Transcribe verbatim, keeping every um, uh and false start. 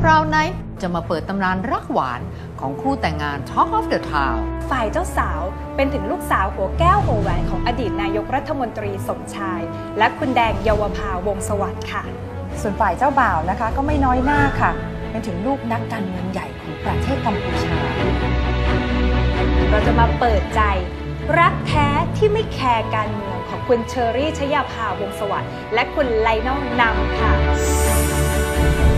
พราวไนท์จะมาเปิดตำนานรักหวานของคู่แต่งงาน Talk of the Town ฝ่ายเจ้าสาวเป็นถึงลูกสาวหัวแก้วหัวแหวนของอดีตนายกรัฐมนตรีสมชายและคุณแดงเยาวภาวงศ์สวัสดิ์ค่ะส่วนฝ่ายเจ้าบ่าวนะคะก็ไม่น้อยหน้าค่ะเป็นถึงลูกนักการเมืองใหญ่ของประเทศกัมพูชาเราจะมาเปิดใจรักแท้ที่ไม่แคร์การเมืองของคุณเชอรี่ชยาภาวงศ์สวัสดิ์และคุณไลนอลนำค่ะ